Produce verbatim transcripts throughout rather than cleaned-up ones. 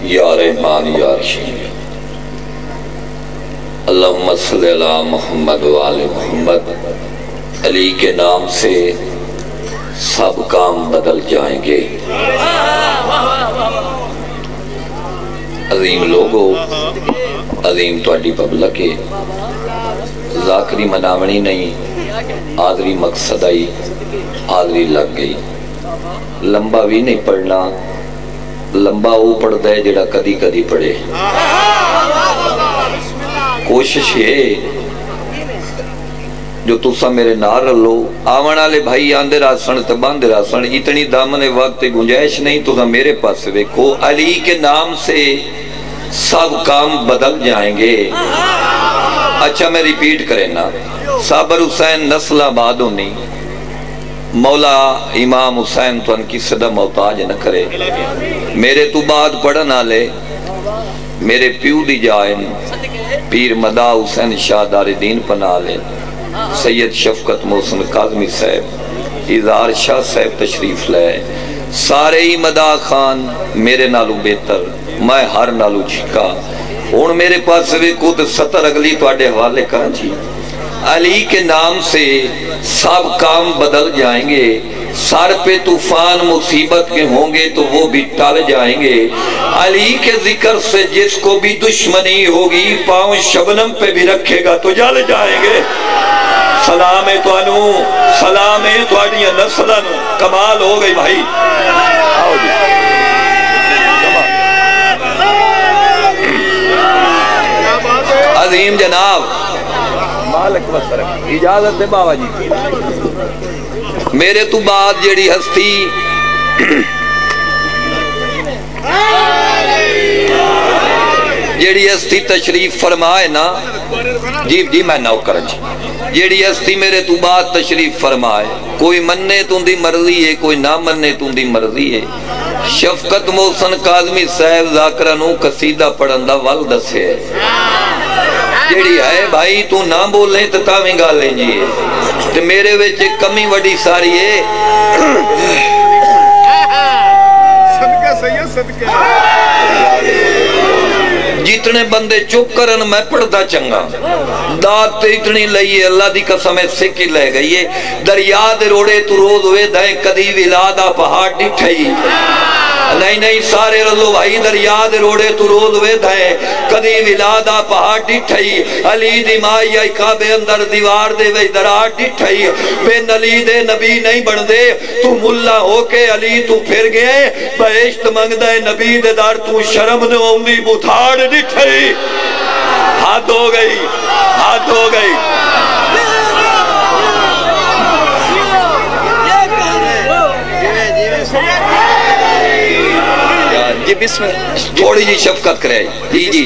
یا رحمان یا رحیم اللہم صلی علی محمد و آل محمد علی کے نام سے سب کام بدل جائیں گے۔ عظیم لوگو عظیم تواڈی پبلک ہے ذاکری مناونی نہیں آدری مقصد آئی آدری لگ گئی لمبا بھی نہیں پڑھنا لمبا وہ پڑھ دے جڑا کدی کدی پڑھے کوشش ہے جو تُسا میرے نار لو آوان آلے بھائی آندے راسن تباندے راسن اتنی دامن وقت گنجائش نہیں تُسا میرے پاس ویکھو علی کے نام سے سب کام بدل جائیں گے۔ اچھا میں ریپیٹ کریں نا صابر حسین نسل آباد ہونی مولا امام حسین تو ان کی صدا محتاج نہ کرے میرے تو بعد پڑھنا لے میرے پیو دی جائن پیر مدا حسین شاہ دار دین پناہ لے سید شفقت محسن کاظمی صاحب اظہار شاہ صاحب تشریف لے سارے ہی مدا خان میرے نالو بہتر میں ہر نالو جھکا ہون میرے پاس بھی کود ستر اگلی تو آڈے حوالے کہاں جی علی کے نام سے سب کام بدل جائیں گے سر پہ طوفان مصیبت کے ہوں گے تو وہ بھی ٹال جائیں گے علی کے ذکر سے جس کو بھی دشمنی ہوگی پاؤں شبنم پہ بھی رکھے گا تو جل جائیں گے۔ سلام تو انو سلام تو آڈیاں نسلن کمال ہو گئی بھائی آؤ جی عظیم جناب مالک وسرک اجازت دے بابا جی میرے تو بعد جیڑی ہستی جیڑی ہستی تشریف فرمائے نا جی جی میں نوکر جی جیڑی ہستی میرے تو بعد تشریف فرمائے کوئی مننے تون دی مرضی ہے کوئی نہ مننے تون دی مرضی ہے شفقت محسن کاظمی صاحب ذاکرانو قصیدہ پڑھندہ والدہ سے ہے جیڑی ہے بھائی تو نہ بولیں تو تاویں گا لیں جی تو میرے ویچے کمی وڈی ساری ہے صدقہ سید صدقہ جتنے بندے چپ کرن میں پڑھتا چنگا داد تے اتنی لئیے اللہ دی قسم سکی لے گئی ہے دریا دے روڑے تو روز ہوئے دائیں کدی ولادہ پہاڑ ڈٹھائی نہیں نہیں سارے رضو بھائی دریا دے روڑے تو روز ہوئے دائیں کدی ولادہ پہاڑ ڈٹھائی علی دی مائی آئی کعبے اندر دیوار دے وی درار ڈٹھائی بین علی دے نبی نہیں بڑھ دے تو ملہ ہو کے علی تو پھر گئے بہشت منگ دے نبی دے دار تو شرم نے امی بتھاڑ ڈٹھائی حد ہو گئی حد ہو گئی جی بسم تھوڑی جی شفقت کرے جی جی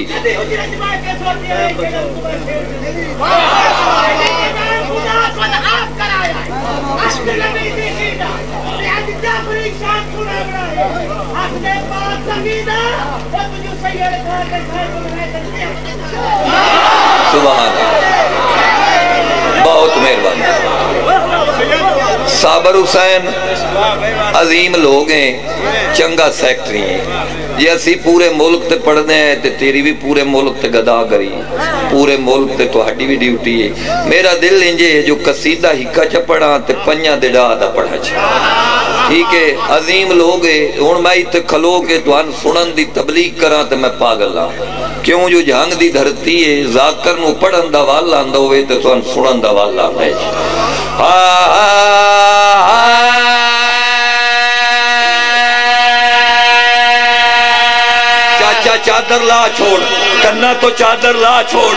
سبحان بہت مہربان صابر حسین عظیم لوگ ہیں چنگا سیکٹری ہیں یہ اسی پورے ملک تے پڑھنے ہیں تے تیری بھی پورے ملک تے گدا کری پورے ملک تے تو ہڈی بھی ڈیوٹی ہے میرا دل انجے جو قصیدہ ہکا چا پڑھا تے پنیا دے ڈادا پڑھا چا ٹھیک ہے عظیم لوگ ہیں ان میں تے کھلو کے تو ان سنن دی تبلیغ کران تے میں پاگل ہوں کیوں جو جہنگ دی دھرتی ہے ذاکر نو پڑھن دا والا اندہ ہوئے تے تو ان سنن دا والا ہے چاچا چادر لا چھوڑ کنا تو چادر لا چھوڑ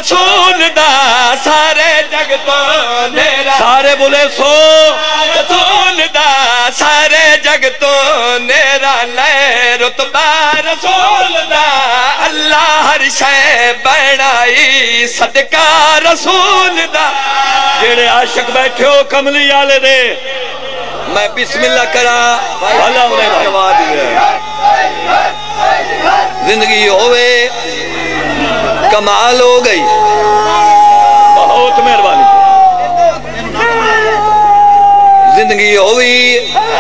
رسول دا سارے جگ تو نیرا سارے بولے سو رسول دا سارے جگ تو نیرا لے رتبہ رسول دا اللہ ہر شے بنائی صدقہ رسول دا جڑے عاشق بیٹھے ہو کملی آلے دے میں بسم اللہ کرا بھلا انہیں کروا دیا زندگی ہوئے کمال ہو گئی بہت مہربانی زندگی ہوئی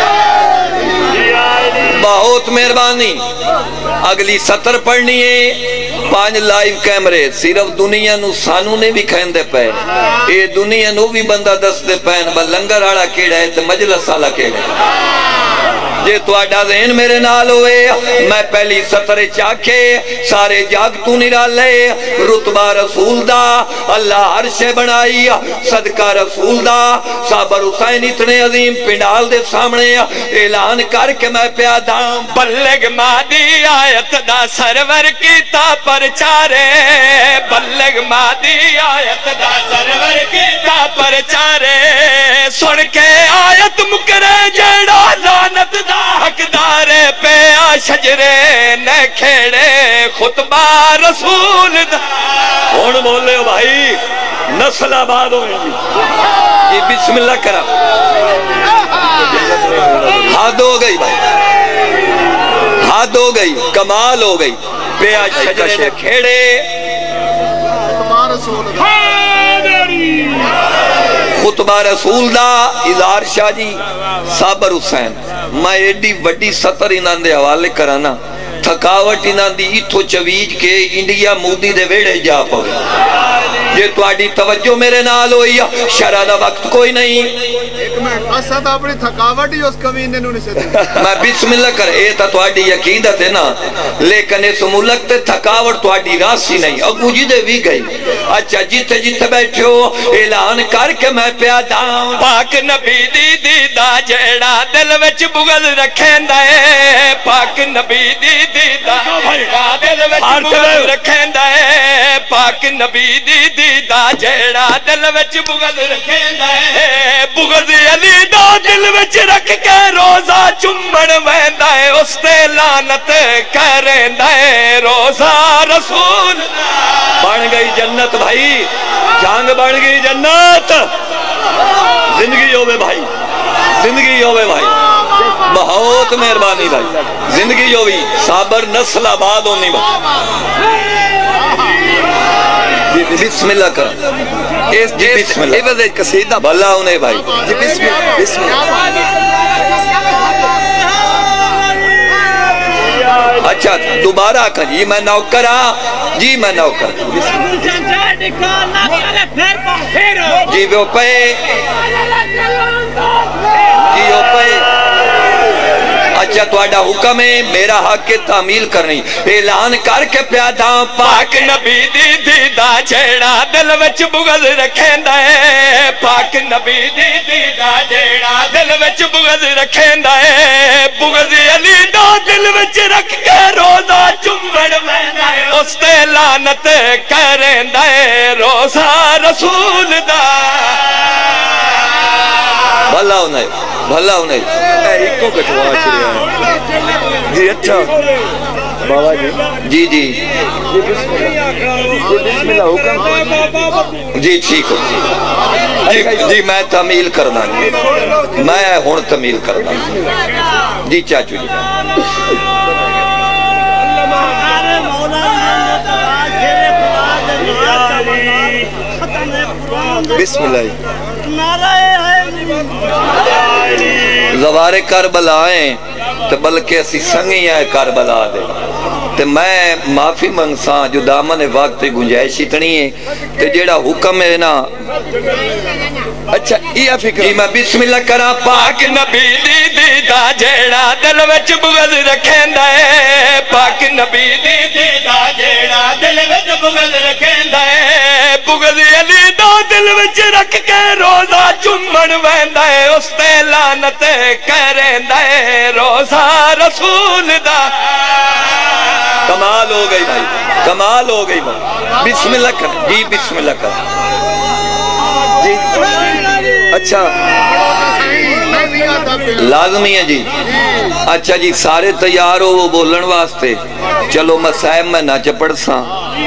بہت مہربانی اگلی سطر پڑھنی ہے پانچ لائیو کیمرے صرف دنیا نو سانو نے بھی کھیندے پہ اے دنیا نو بھی بندہ دست دے پہن با لنگر آڑا کیڑا ہے تے مجلس آلا کیڑا ہے جے تو آڈا ذہن میرے نال ہوئے میں پہلی سطر چاکے سارے جاگ تو نرا لے رتبہ رسول دا اللہ عرشے بنائی صدقہ رسول دا صابر حسین اتنے عظیم پنڈال دے سامنے اعلان کر کے میں پیادا بلغ مادی آیت دا سرور کیتا پرچارے بلغ مادی آیت دا سرور کیتا پرچارے سن کے آیت مکرے جیڑا لانت دا حقدار پہ شجرے نہ کھیڑے خطبہ رسول دا ہون بولے ہو بھائی نسل آباد ہوئے یہ بسم اللہ کرا حد ہو گئی بھائی حد ہو گئی کمال ہو گئی پہ شجرے نہ کھیڑے خطبہ رسول دا خطبہ رسول دا اظہار شاہ جی صابر حسین میں ایڈی وڈی سطر انہاں دے حوالے کرانا تھکاوٹ انہاں دی اتھو چویج کے انڈیا مودی دے ویڑے جا پوے یہ تو آڈی توجہ میرے نال ہوئی شرع دا وقت کوئی نہیں ایک میں قصد اپنی تھکاوٹ ہی اس کمینے نو نہیں سے دے میں بسم اللہ کر اے تا تو آڈی یقیدت ہے نا لیکن اس ملک تے تھکاوٹ تو آڈی راسی نہیں اب مجھے دے بھی گئی اچھا جیتے جیتے بیٹھے ہو اعلان کر کے میں پیادا پاک نبی دی دی دا جیڑا دل وچ بغل رکھیں دائے پاک نبی دی دی دا جیڑا دل وچ بغل رکھیں دائے پاک نبی دی دی دا جیڑا دل وچ بغل رکھیں دائے بغض علی دا دل وچ رکھ کے روزہ چمبڑ ویندائے اس تے لانت کریں دائے روزہ رسول بڑھ گئی جنت بھائی جانگ بڑھ گئی جنت زندگی ہوئے بھائی زندگی ہوئے بھائی بہت مہربانی بھائی زندگی ہوئی صابر نسل آباد ہونی بھائی بسم اللہ کر جی بسم اللہ ایوز ایک قصیدہ بھلا انہیں بھائی جی بسم اللہ بسم اللہ اچھا دوبارہ کر جی میں نوکرہ جی میں نوکر جی وہ پہ جی وہ پہ اچھا تو آڈا حکم ہے میرا حق کے تعمیل کرنی اعلان کر کے پیادا پاک نبی دی دی دا جیڑا دل وچ بغض رکھیں دائے پاک نبی دی دی دا جیڑا دل وچ بغض رکھیں دائے بغض علی دا دل وچ رکھ کے روزہ چمبڑ ویندائے اس تے لانت کریں دائے روزہ رسول دا بھلا انہیں بھلا انہیں ایک کو کٹوا چھڑیا ہے جی اچھا بابا جی جی جی بسم اللہ حکم جی ٹھیک ہو جی میں تعمیل کرنا میں ہون تعمیل کرنا جی چاچو جی بسم اللہ زوار کربلا آئیں تو بلکہ اسی سنگی آئے کربلا دے تو میں معافی منگساں جو دامن وقت گنجائش اتنی ہے تو جیڑا حکم ہے نا اچھا یہ فکر جی میں بسم اللہ کرا پاک نبی دی دی دا جیڑا دل وچ بغض رکھیں دائے پاک نبی دی دی دا جیڑا دل وچ بغض رکھیں دائے بغض علی دا دل وچ رکھ کے روزہ چمبڑ ویندائے اس تے لانت کریں دائے روزہ رسول دا کمال ہو ہو گئی بھائی، کمال ہو گئی بھائی. بسم اللہ کر جی، بسم اللہ کر جی. اچھا لازمی ہے جی. اچھا جی سارے تیار ہو وہ بولن واسطے؟ چلو مسائب میں نہ چپڑ ساں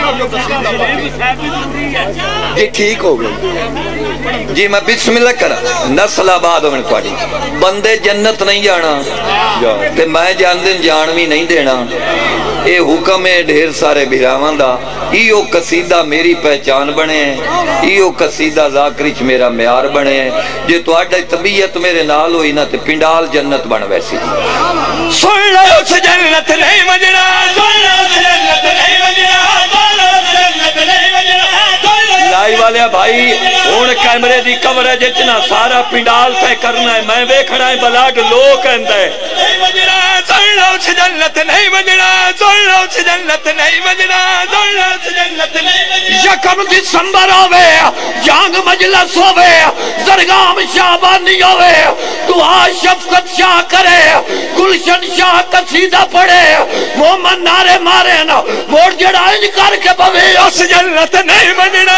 جی، ٹھیک ہو گئی جی. میں بسم اللہ کرا. نسل آباد ہونے پاڑی، بندے جنت نہیں جانا تے میں جان دن جانوی نہیں دینا. اے حکم ہے ڈھیر سارے بیراوان دا. ایو قصیدہ میری پہچان بنے ہیں، ایو قصیدہ ذاکرچ میرا معیار بنے ہیں. جے تو آڈا طبیعت میرے نال ہوئی نا تے پنڈال جنت بن ویسی. سن لو اس جنت نہیں مجنا، سن لو اس جنت نہیں مجنا، سن لو اس جنت نہیں مجنا. لائی والے بھائی ہون کیمرے دی کورے جتنا سارا پنڈال پہ کرنا ہے. میں بیکھڑا ہے بلاڈ لوگ اندہ ہے. سن لو اس جنت نہیں مجنا، سن لو اس جنت نہیں مجنا، سن لو اس جنت نہیں مجنا. یکم دسمبر ہوئے، جانگ مجلس ہوئے، زرگام شعبانی ہوئے، دعا شفقت شاہ کرے، گلشن شاہ قصیدہ پڑھے، محمد نعرے مارے نا موڑ جڑائیں کر کے بوے اس جنت نہیں مجنا.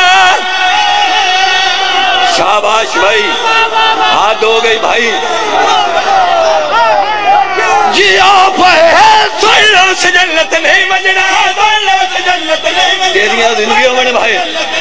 شاباش بھائی، ہاتھ ہو گئی بھائی. جی آپ ہے سن لو اس جنت نہیں مجنا، سن لو اس جنت نہیں مجنا. تیریاں زندگیوں میں بھائی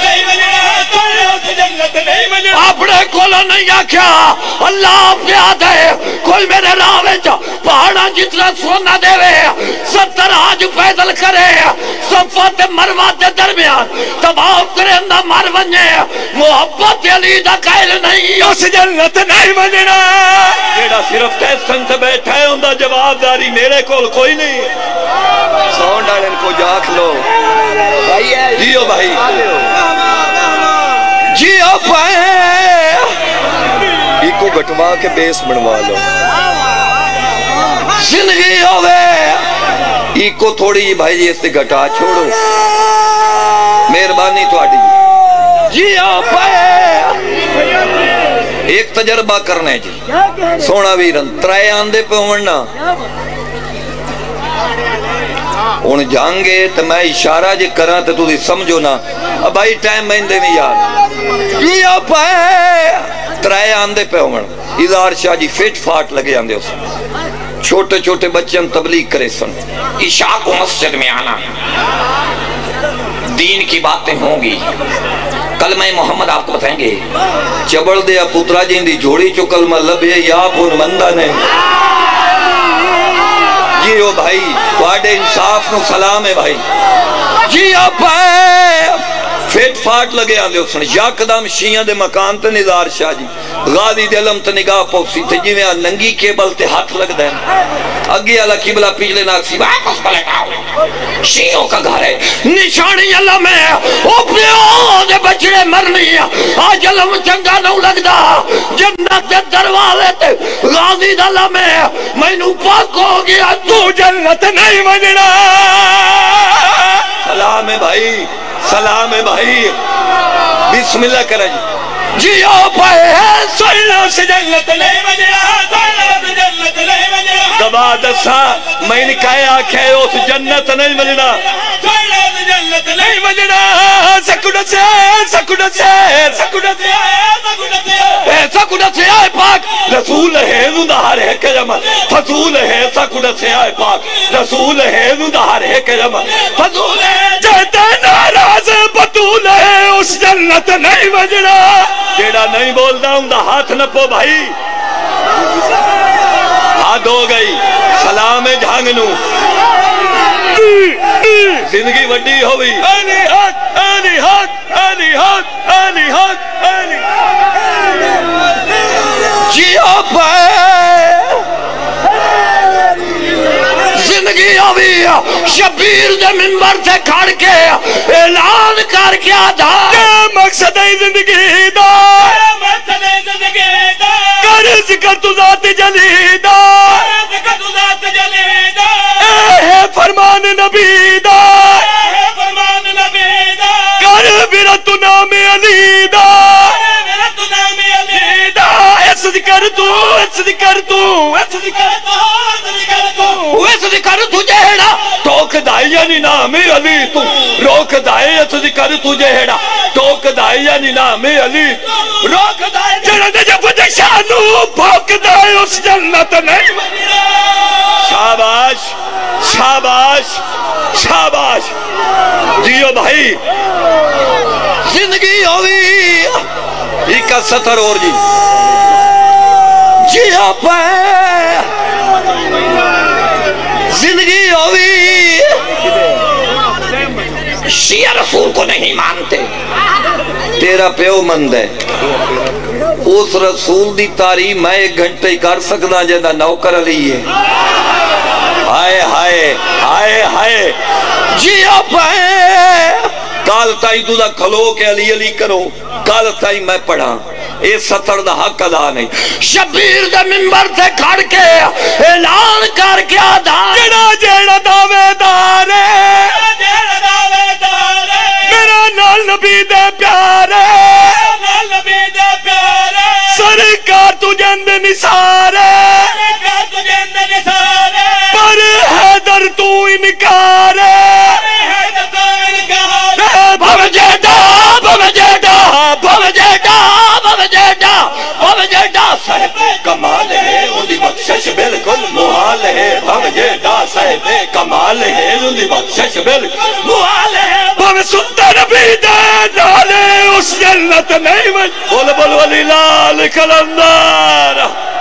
اپنے کولو نہیں آکھیا اللہ آپ کے آدھے کوئی میرے راوے چا پہاڑا جتنا سونا دے وے ستر آج پیدل کرے صفت مروہ دے درمیان تباہ کرے اندہ مر ونجے محبت علی دا قائل نہیں اس جنت نہیں مجنا. جیڑا صرف ٹیسٹن سے بیٹھا ہے اندہ جواب داری میرے کول کوئی نہیں. ساؤنڈ آڑن کو جاکھ لو جیو بھائی، جیو پائے ایک کو گھٹوا کے بیس بنوا لو. زندگی ہوئے ایک کو تھوڑی بھائی جی اس سے گھٹا چھوڑو، مہربانی تو آڈی جیو پائے. ایک تجربہ کرنے جی سونا ویرن ترائے آندے پہ ہونا ان جانگے تو میں اشارہ جی کرا تو تُو دی سمجھو نا. اب بھائی ٹائم میں اندے نہیں یاد جیو پائے ترائے آندے پہ ہونا. ادار شاہ جی فٹ فاٹ لگے آندے اس چھوٹے چھوٹے بچن تبلیغ کرے سن. عشاء کو مسجد میں آنا، دین کی باتیں ہوں گی، کلمہ محمد آپ کو بتائیں گے. چبڑ دیا پترا جین دی جھوڑی چو کلمہ لبے یا پون مندہ نے. جیو بھائی تو آڈے انصاف نو سلام ہے بھائی. جیو پائے فیٹ فاٹ لگے آندے اس نے یا قدم شیعہ دے مکان تے نظار شاہ جی غازی دے علم تے نگاہ پوسی تے جی میں ننگی کیبل تے ہاتھ لگ دیں. اگے اللہ قبلہ پیچھلے ناکسی واپس پلٹاؤ شیعوں کا گھر ہے. نشانی اللہ میں او پیو دے بچڑے مرنی آج علم چنگا نو لگدا جنت دے دروازے تے غازی دا اللہ میں میں نو پاک ہو گیا تو جنت نہیں مجنا. سلام ہے بھائی، سلام ہے بھائی. بسم اللہ کرا جی. جیو پائے سن لو سے جنت نہیں مجنا، سن لو سے جنت نہیں مجنا. دبا دسا میں نے کہے آکھے اس جنت نہیں مجنا، سن لو سے جنت نہیں مجنا. سکڑ سے سکڑ سے سکڑ سے سکڑ سے آئے پاک رسول ہے ندہار ہے کجمہ فضول ہے. سکڑ سے آئے پاک رسول ہے ندہار ہے کجمہ فضول ہے. جہتے ناراض بطول ہے اس جنت نہیں مجنا. جیڑا نہیں بولتا ہوں دا ہاتھ نپو بھائی. ہاتھ ہو گئی. سلام جھانگنو زندگی وڈی ہوئی. آلی حق آلی حق آلی حق آلی حق آلی جیو پائے زندگی ہوئی. شبیر دے منبر سے کھڑ کے اعلان کر کے آدھا کیا مقصد ہے زندگی دا، کیا مقصد ہے زندگی دا. کر ذکر تو ذات جلی دا، ذکر تو ذات جلی دا. اے ہے فرمان نبی دا، اے فرمان نبی دا. کر برت نام علی دا، برت نام علی دا. اس ذکر تو اس ذکر تو اس ذکر تو اس ذکر تو اس ذکر تو جہڑا ٹوک دائی دائے یعنی نام علی تو روک دائے یا تو ذکر تجھے ہیڑا ٹوک دائے یعنی نام علی روک دائے جنہ دے جب دے شانو بھوک دائے اس جنت نہیں شاباش شاباش شاباش جیو بھائی زندگی ہوئی ایک کا ستر اور جی جیو پہ زندگی ہوئی شیعہ رسول کو نہیں مانتے تیرا پیو مند ہے اس رسول دی تعریف میں ایک گھنٹے ہی کر سکتا جیدہ نوکر علی ہے ہائے ہائے ہائے ہائے جیو پہ کال تائی تو دا کھلو کے علی علی کرو کال تائی میں پڑھا اے ستر دا حق ادا نہیں شبیر دا ممبر تے کھڑ کے اعلان کر کے آدھا جڑا جڑا دعوے دارے جڑا دعوے دارے میرا نال نبی دے پیارے نال نبی دے پیارے سرکار تجھے اند نثارے سرکار تجھے اند نثارے پر حیدر تو انکارے حیدر تو انکارے بھو جیڈا بھو جیڈا بھو جیڈا بھو جیڈا بھو جیڈا صاحب کمال ہے ان دی بخشش بالکل محال ہے بھو جیڈا صاحب کمال ہے ان دی بخشش بالکل محال ہے بھو ستر بھی دے نالے اس جنت نہیں بچ بول بول ولی لال کلندر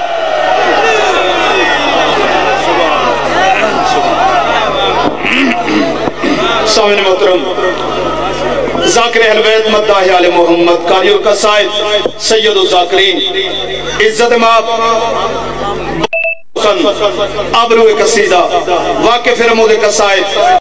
سامن محترم ذاکر اہل بیت مداحی آل محمد قاری القصائد سید الذاکرین عزت ماب ابرو قصیدہ واقف رمود قصائد